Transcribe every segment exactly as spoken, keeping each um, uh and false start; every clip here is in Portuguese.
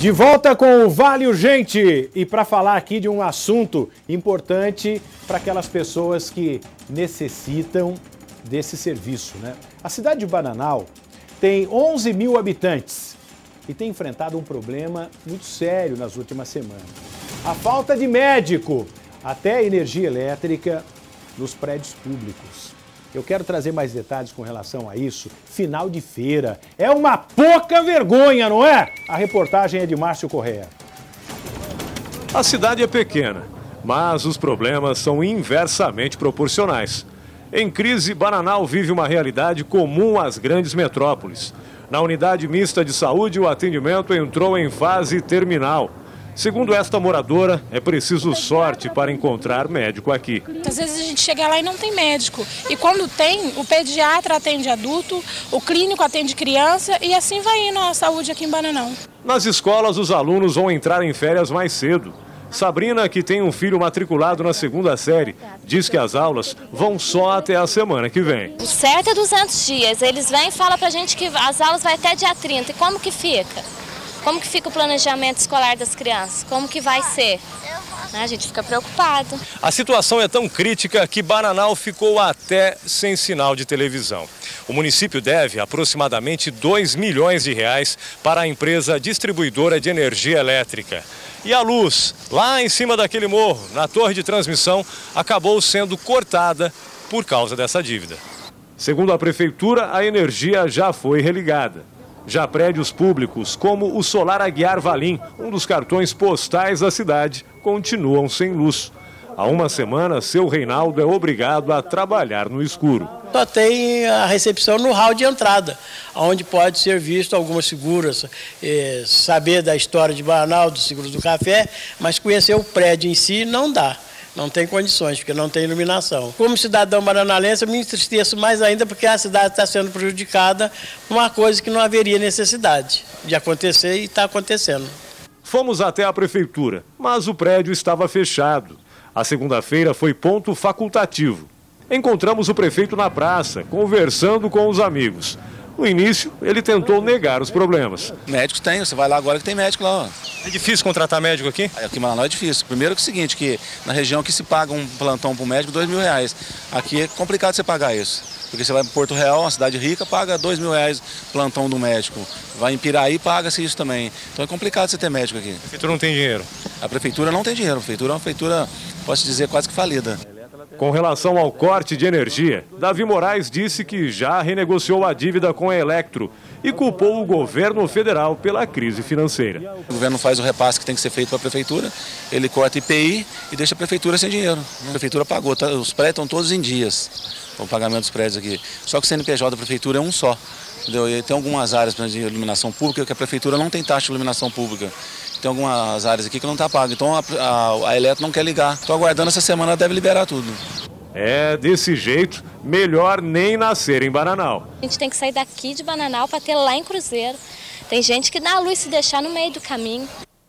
De volta com o Vale Urgente e para falar aqui de um assunto importante para aquelas pessoas que necessitam desse serviço, né? A cidade de Bananal tem onze mil habitantes e tem enfrentado um problema muito sério nas últimas semanas. A falta de médico, até energia elétrica nos prédios públicos. Eu quero trazer mais detalhes com relação a isso. Final de feira. É uma pouca vergonha, não é? A reportagem é de Márcio Correia. A cidade é pequena, mas os problemas são inversamente proporcionais. Em crise, Bananal vive uma realidade comum às grandes metrópoles. Na unidade mista de saúde, o atendimento entrou em fase terminal. Segundo esta moradora, é preciso sorte para encontrar médico aqui. Às vezes a gente chega lá e não tem médico. E quando tem, o pediatra atende adulto, o clínico atende criança e assim vai indo a saúde aqui em Bananal. Nas escolas, os alunos vão entrar em férias mais cedo. Sabrina, que tem um filho matriculado na segunda série, diz que as aulas vão só até a semana que vem. O certo é duzentos dias. Eles vêm e falam pra gente que as aulas vai até dia trinta. E como que fica? Como que fica o planejamento escolar das crianças? Como que vai ser? A gente fica preocupado. A situação é tão crítica que Bananal ficou até sem sinal de televisão. O município deve aproximadamente dois milhões de reais para a empresa distribuidora de energia elétrica. E a luz, lá em cima daquele morro, na torre de transmissão, acabou sendo cortada por causa dessa dívida. Segundo a prefeitura, a energia já foi religada. Já prédios públicos, como o Solar Aguiar Valim, um dos cartões postais da cidade, continuam sem luz. Há uma semana, seu Reinaldo é obrigado a trabalhar no escuro. Só tem a recepção no hall de entrada, onde pode ser visto algumas figuras, eh, saber da história de Bananal, dos seguros do café, mas conhecer o prédio em si não dá. Não tem condições, porque não tem iluminação. Como cidadão bananalense, eu me entristeço mais ainda porque a cidade está sendo prejudicada por uma coisa que não haveria necessidade de acontecer e está acontecendo. Fomos até a prefeitura, mas o prédio estava fechado. A segunda-feira foi ponto facultativo. Encontramos o prefeito na praça, conversando com os amigos. No início, ele tentou negar os problemas. Médicos tem, você vai lá agora que tem médico lá. Ó. É difícil contratar médico aqui? Aqui em Bananal é difícil. Primeiro que é o seguinte, que na região que se paga um plantão para o médico, dois mil reais. Aqui é complicado você pagar isso. Porque você vai para Porto Real, uma cidade rica, paga dois mil reais plantão do médico. Vai em Piraí, paga-se isso também. Então é complicado você ter médico aqui. A prefeitura não tem dinheiro? A prefeitura não tem dinheiro. A prefeitura é uma prefeitura, posso dizer, quase que falida. Com relação ao corte de energia, Davi Moraes disse que já renegociou a dívida com a Electro e culpou o governo federal pela crise financeira. O governo faz o repasse que tem que ser feito para a prefeitura, ele corta I P I e deixa a prefeitura sem dinheiro. A prefeitura pagou, tá? Os prédios estão todos em dias, o pagamento dos prédios aqui. Só que o C N P J da prefeitura é um só. Entendeu? E tem algumas áreas de iluminação pública que a prefeitura não tem taxa de iluminação pública. Tem algumas áreas aqui que não está pago, então a, a, a Eletro não quer ligar. Estou aguardando, essa semana deve liberar tudo. É, desse jeito, melhor nem nascer em Bananal. A gente tem que sair daqui de Bananal para ter lá em Cruzeiro. Tem gente que dá a luz se deixar no meio do caminho.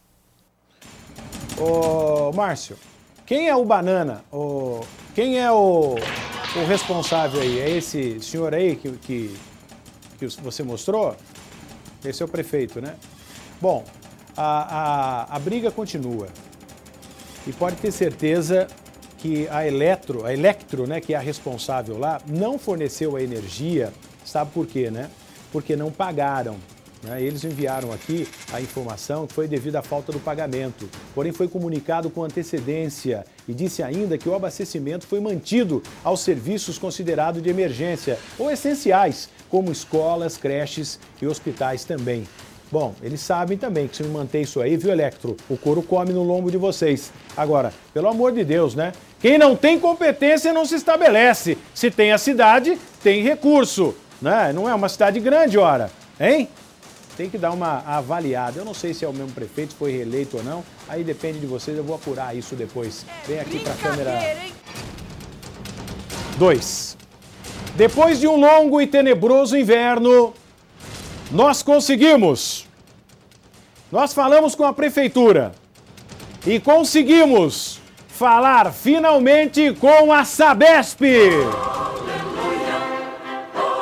Ô, Márcio, quem é o Banana? O, quem é o, o responsável aí? É esse senhor aí que, que, que você mostrou? Esse é o prefeito, né? Bom, a, a, a briga continua. E pode ter certeza que a Eletro, a Electro, né, que é a responsável lá, não forneceu a energia, sabe por quê, né? Porque não pagaram. Né? Eles enviaram aqui a informação que foi devido à falta do pagamento. Porém, foi comunicado com antecedência e disse ainda que o abastecimento foi mantido aos serviços considerados de emergência ou essenciais, como escolas, creches e hospitais também. Bom, eles sabem também que se manter isso aí, viu, Electro? O couro come no lombo de vocês. Agora, pelo amor de Deus, né? Quem não tem competência não se estabelece. Se tem a cidade, tem recurso. Né? Não é uma cidade grande, ora. Hein? Tem que dar uma avaliada. Eu não sei se é o mesmo prefeito, foi reeleito ou não. Aí depende de vocês, eu vou apurar isso depois. Vem aqui para a câmera. Dois. Depois de um longo e tenebroso inverno, nós conseguimos. Nós falamos com a prefeitura e conseguimos falar finalmente com a Sabesp.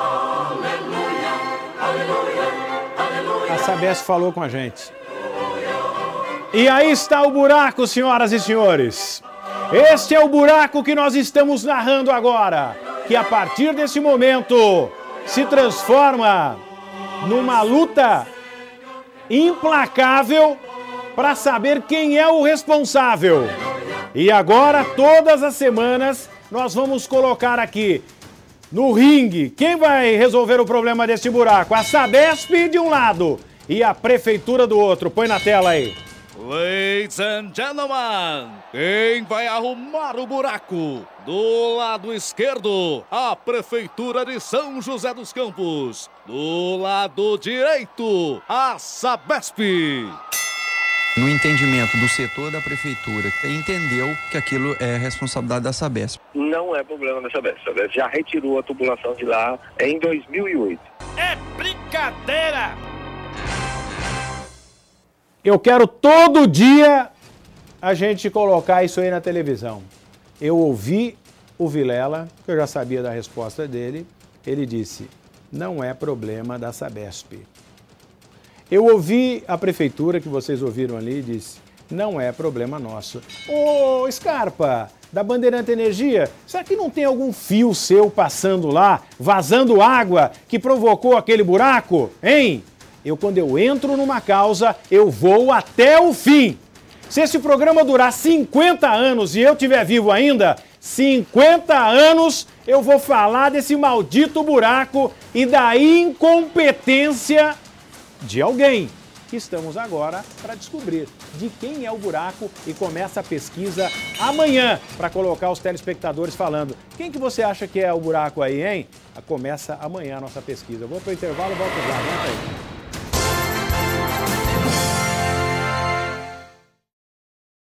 A Sabesp falou com a gente. E aí está o buraco, senhoras e senhores. Este é o buraco que nós estamos narrando agora, que a partir desse momento se transforma numa luta implacável para saber quem é o responsável. E agora, todas as semanas, nós vamos colocar aqui no ringue quem vai resolver o problema deste buraco. A Sabesp de um lado e a Prefeitura do outro. Põe na tela aí. Ladies and gentlemen, quem vai arrumar o buraco? Do lado esquerdo, a Prefeitura de São José dos Campos. Do lado direito, a Sabesp. No entendimento do setor da Prefeitura, entendeu que aquilo é responsabilidade da Sabesp. Não é problema da Sabesp. A Sabesp já retirou a tubulação de lá em dois mil e oito. É brincadeira! Eu quero todo dia a gente colocar isso aí na televisão. Eu ouvi o Vilela, que eu já sabia da resposta dele, ele disse, não é problema da Sabesp. Eu ouvi a Prefeitura, que vocês ouviram ali, e disse, não é problema nosso. Ô, Scarpa, da Bandeirante Energia, será que não tem algum fio seu passando lá, vazando água, que provocou aquele buraco, hein? Eu, quando eu entro numa causa, eu vou até o fim. Se esse programa durar cinquenta anos e eu estiver vivo ainda, cinquenta anos eu vou falar desse maldito buraco e da incompetência de alguém. Estamos agora para descobrir de quem é o buraco e começa a pesquisa amanhã para colocar os telespectadores falando. Quem que você acha que é o buraco aí, hein? Começa amanhã a nossa pesquisa. Eu vou para o intervalo e volto já. Vamos aí.